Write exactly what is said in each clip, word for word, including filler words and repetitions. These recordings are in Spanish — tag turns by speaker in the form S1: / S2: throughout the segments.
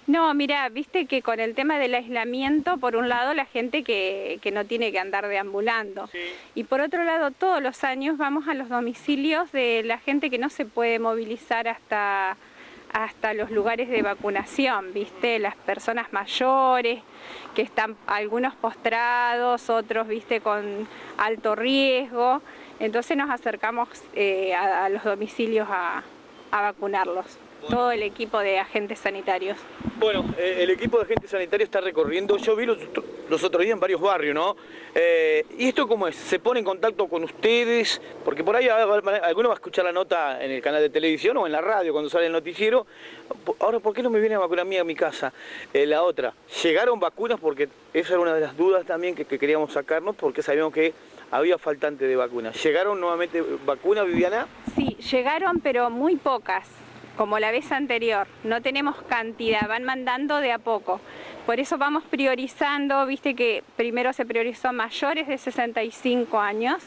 S1: No, mira, viste que con el tema del aislamiento, por un lado la gente que, que no tiene que andar deambulando,
S2: Sí.
S1: y por otro lado todos los años vamos a los domicilios de la gente que no se puede movilizar hasta, hasta los lugares de vacunación, viste, las personas mayores, que están algunos postrados, otros, viste, con alto riesgo, entonces nos acercamos eh, a, a los domicilios a, a vacunarlos.
S2: Bueno.
S1: Todo el equipo de agentes sanitarios.
S2: Bueno, eh, el equipo de agentes sanitarios está recorriendo, yo vi los, los otros días en varios barrios, ¿no? Eh, ¿Y esto cómo es? ¿Se pone en contacto con ustedes? Porque por ahí alguno va a escuchar la nota en el canal de televisión o en la radio cuando sale el noticiero. Ahora, ¿por qué no me viene a vacunar a mí a mi casa? Eh, la otra, ¿llegaron vacunas? Porque esa era una de las dudas también que, que queríamos sacarnos, porque sabíamos que había faltante de vacunas. ¿Llegaron nuevamente vacunas, Viviana?
S1: Sí, llegaron, pero muy pocas, como la vez anterior. No tenemos cantidad, van mandando de a poco. Por eso vamos priorizando, viste que primero se priorizó mayores de sesenta y cinco años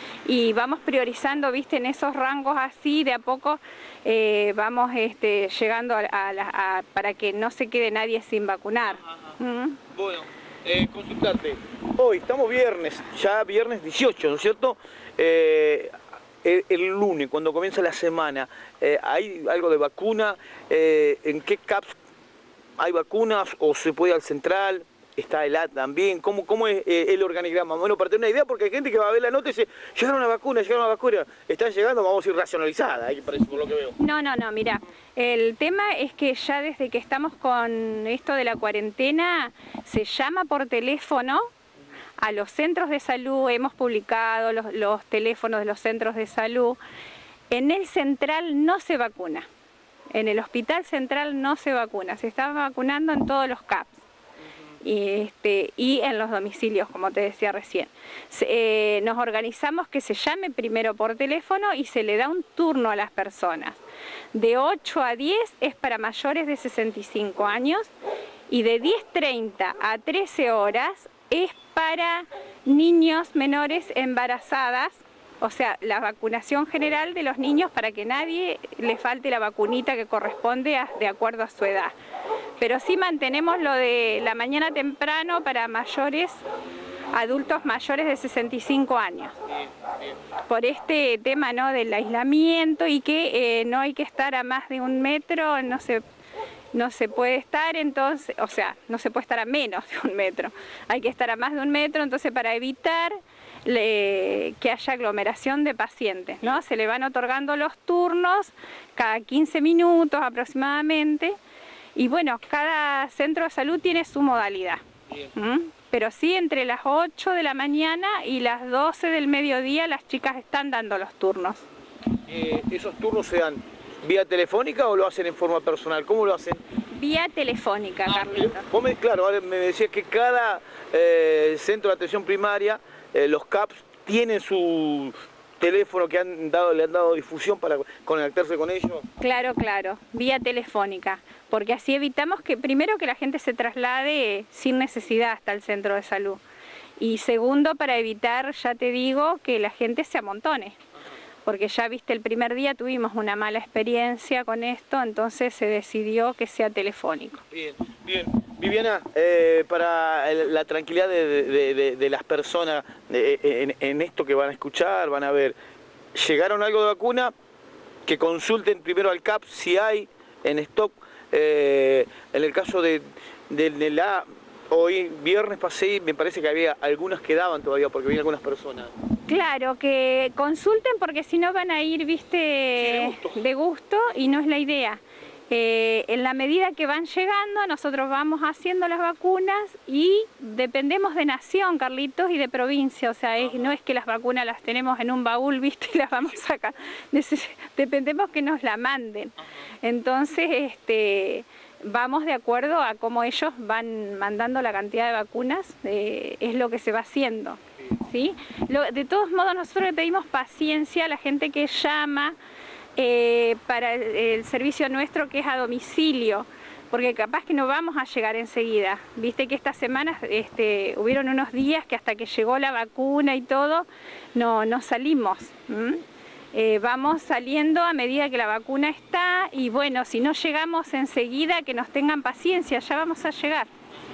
S1: y vamos priorizando, viste, en esos rangos así, de a poco eh, vamos este, llegando a, a, la, a, para que no se quede nadie sin vacunar.
S2: Ajá, ajá.
S1: ¿Mm?
S2: Bueno, eh, consultarte, hoy estamos viernes, ya viernes dieciocho, ¿no es cierto? Eh, El, el lunes, cuando comienza la semana, eh, ¿hay algo de vacuna? Eh, ¿En qué C A Ps hay vacunas o se puede ir al central? ¿Está el A también? ¿Cómo, cómo es eh, el organigrama? Bueno, para tener una idea, porque hay gente que va a ver la nota y dice, llegaron una vacuna, llegaron una vacuna, están llegando, vamos a ir racionalizada, ahí parece por lo que veo.
S1: No, no, no, mira, el tema es que ya desde que estamos con esto de la cuarentena, se llama por teléfono a los centros de salud, hemos publicado los, los teléfonos de los centros de salud. En el central no se vacuna, en el hospital central no se vacuna, se está vacunando en todos los C A Ps y, este, y en los domicilios, como te decía recién. Se, eh, nos organizamos que se llame primero por teléfono y se le da un turno a las personas. De ocho a diez es para mayores de sesenta y cinco años y de diez treinta a trece horas es para niños menores embarazadas, o sea, la vacunación general de los niños para que nadie le falte la vacunita que corresponde a, de acuerdo a su edad. Pero sí mantenemos lo de la mañana temprano para mayores, adultos mayores de sesenta y cinco años. Por este tema, ¿no?, del aislamiento y que eh, no hay que estar a más de un metro, no se No se puede estar, entonces, o sea, no se puede estar a menos de un metro, hay que estar a más de un metro, entonces para evitar le, que haya aglomeración de pacientes, ¿no? Se le van otorgando los turnos cada quince minutos aproximadamente, y bueno, cada centro de salud tiene su modalidad, ¿Mm? Pero sí entre las ocho de la mañana y las doce del mediodía las chicas están dando los turnos.
S2: Eh, ¿Esos turnos se dan vía telefónica o lo hacen en forma personal? ¿Cómo lo hacen?
S1: Vía telefónica,
S2: Ah,
S1: Carlito.
S2: vos me, claro, ahora me decías que cada eh, centro de atención primaria, eh, los C A Ps, tienen su teléfono que han dado, le han dado difusión para conectarse con ellos.
S1: Claro, claro, vía telefónica, porque así evitamos que primero que la gente se traslade sin necesidad hasta el centro de salud y segundo para evitar, ya te digo, que la gente se amontone. Porque ya viste, el primer día tuvimos una mala experiencia con esto, entonces se decidió que sea telefónico.
S2: Bien, bien. Viviana, eh, para el, la tranquilidad de, de, de, de las personas de, en, en esto que van a escuchar, van a ver, ¿llegaron algo de vacuna? Que consulten primero al C A P si hay en stock. Eh, en el caso de, de, de la... Hoy, viernes pasé y me parece que había algunas que daban todavía porque había algunas personas.
S1: Claro, que consulten porque si no van a ir, viste,
S2: Sí, de gusto.
S1: de gusto y no es la idea. Eh, en la medida que van llegando, nosotros vamos haciendo las vacunas y dependemos de nación, Carlitos, y de provincia. O sea, es, no es que las vacunas las tenemos en un baúl, viste, y las vamos a sacar. Dependemos que nos la manden. Entonces, este... vamos de acuerdo a cómo ellos van mandando la cantidad de vacunas, eh, es lo que se va haciendo, ¿sí? Lo, de todos modos, nosotros le pedimos paciencia a la gente que llama eh, para el, el servicio nuestro que es a domicilio, porque capaz que no vamos a llegar enseguida. Viste que esta semana este, hubieron unos días que hasta que llegó la vacuna y todo, no, no salimos. ¿m? Eh, vamos saliendo a medida que la vacuna está y bueno, si no llegamos enseguida, que nos tengan paciencia, ya vamos a llegar.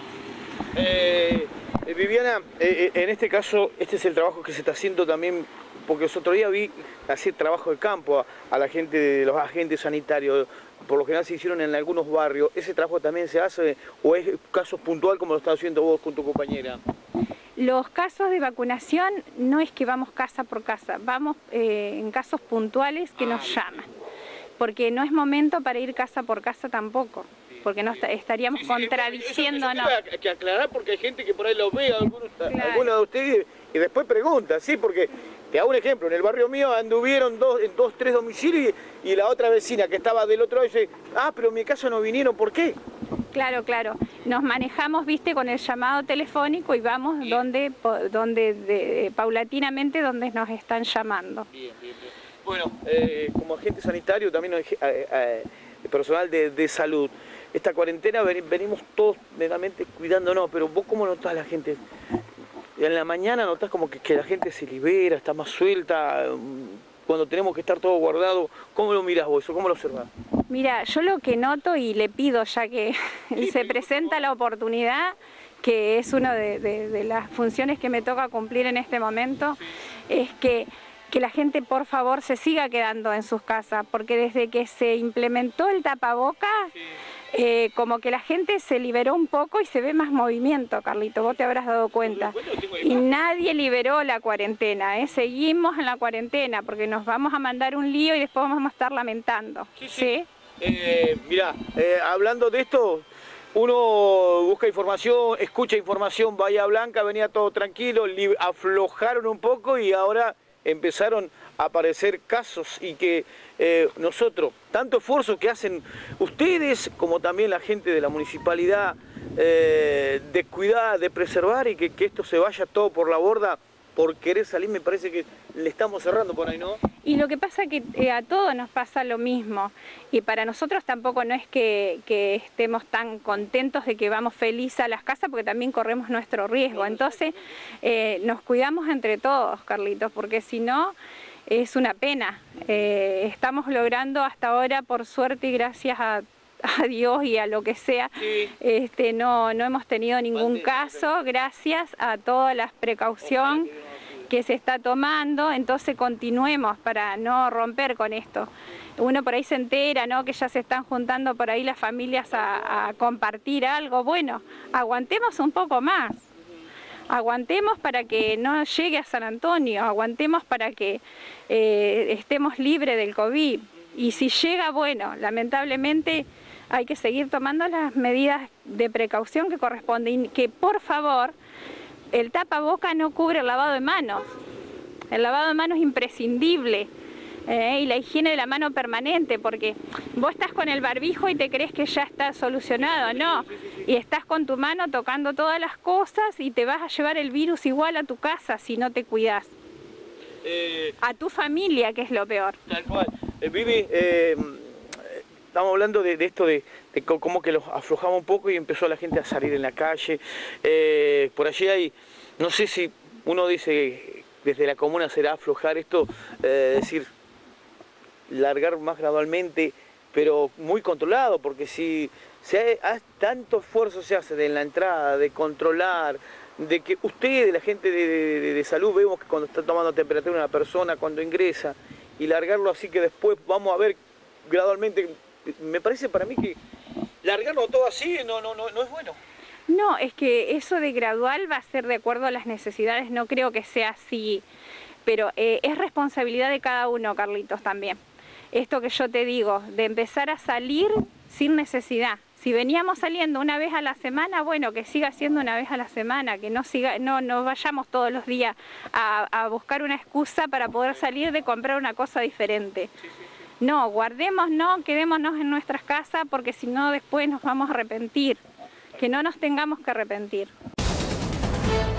S2: Eh, eh, Viviana, eh, en este caso, este es el trabajo que se está haciendo también, porque los otro día vi hacer trabajo de campo a, a la gente, de los agentes sanitarios, por lo general se hicieron en algunos barrios. ¿Ese trabajo también se hace o es casos puntual como lo estás haciendo vos con tu compañera?
S1: Los casos de vacunación no es que vamos casa por casa, vamos eh, en casos puntuales que nos llaman, porque no es momento para ir casa por casa tampoco, porque no estaríamos sí, sí, contradiciéndonos.
S2: Eso, eso hay que aclarar porque hay gente que por ahí lo ve, algunos, claro. algunos de ustedes, y después pregunta, ¿sí? Porque te hago un ejemplo, en el barrio mío anduvieron dos, en dos, tres domicilios y, y la otra vecina que estaba del otro lado dice, ah, pero en mi casa no vinieron, ¿por qué?
S1: Claro, claro. Nos manejamos, viste, con el llamado telefónico y vamos bien. donde, donde de, paulatinamente donde nos están llamando.
S2: Bien, bien, bien. Bueno, eh, como agente sanitario, también eh, eh, personal de, de salud, esta cuarentena venimos todos meramente cuidándonos, pero vos cómo notás la gente. En la mañana notás como que, que la gente se libera, está más suelta, cuando tenemos que estar todo guardado. ¿Cómo lo mirás vos eso? ¿Cómo lo observás?
S1: Mira, yo lo que noto y le pido, ya que sí, se presenta la oportunidad, que es una de, de, de las funciones que me toca cumplir en este momento, es que, que la gente por favor se siga quedando en sus casas, porque desde que se implementó el tapaboca, eh, como que la gente se liberó un poco y se ve más movimiento, Carlito, vos te habrás dado cuenta. Y nadie liberó la cuarentena, ¿eh? Seguimos en la cuarentena, porque nos vamos a mandar un lío y después vamos a estar lamentando. ¿Sí? ¿Sí? ¿Sí?
S2: Eh, mirá, eh, hablando de esto, uno busca información, escucha información, Bahía Blanca venía todo tranquilo, aflojaron un poco y ahora empezaron a aparecer casos y que eh, nosotros, tanto esfuerzo que hacen ustedes como también la gente de la municipalidad eh, de cuidar, de preservar y que, que esto se vaya todo por la borda por querer salir, me parece que le estamos cerrando por ahí, ¿no?
S1: Y lo que pasa es que eh, a todos nos pasa lo mismo y para nosotros tampoco no es que, que estemos tan contentos de que vamos felices a las casas porque también corremos nuestro riesgo, entonces eh, nos cuidamos entre todos, Carlitos, porque si no es una pena. Eh, estamos logrando hasta ahora, por suerte y gracias a a Dios y a lo que sea, sí. este, no, no hemos tenido ningún caso, gracias a toda la precaución que se está tomando, entonces continuemos para no romper con esto. Uno por ahí se entera, ¿no?, que ya se están juntando por ahí las familias a, a compartir algo, bueno, aguantemos un poco más. Aguantemos para que no llegue a San Antonio, aguantemos para que eh, estemos libres del COVID. Y si llega, bueno, lamentablemente hay que seguir tomando las medidas de precaución que corresponden. Y que por favor, el tapaboca no cubre el lavado de manos. El lavado de manos es imprescindible. Eh, y la higiene de la mano permanente, porque vos estás con el barbijo y te crees que ya está solucionado, no, y estás con tu mano tocando todas las cosas y te vas a llevar el virus igual a tu casa si no te cuidás. Eh, a tu familia, que es lo peor.
S2: Tal cual. Eh, Vivi, eh, estamos hablando de, de esto de, de cómo que los aflojamos un poco y empezó la gente a salir en la calle. Eh, por allí hay, no sé si uno dice desde la comuna será aflojar esto, eh, decir, largar más gradualmente, pero muy controlado, porque si, si hay, hay, tanto esfuerzo se hace de la entrada, de controlar, de que ustedes, la gente de, de, de salud, vemos que cuando está tomando temperatura una persona, cuando ingresa, y largarlo así que después vamos a ver gradualmente, me parece para mí que largarlo todo así no, no, no, no es bueno.
S1: No, es que eso de gradual va a ser de acuerdo a las necesidades, no creo que sea así, pero eh, es responsabilidad de cada uno, Carlitos, también. Esto que yo te digo, de empezar a salir sin necesidad. Si veníamos saliendo una vez a la semana, bueno, que siga siendo una vez a la semana, que no siga, no, no vayamos todos los días a, a buscar una excusa para poder salir de comprar una cosa diferente. No, guardémonos, quedémonos en nuestras casas, porque si no después nos vamos a arrepentir. Que no nos tengamos que arrepentir.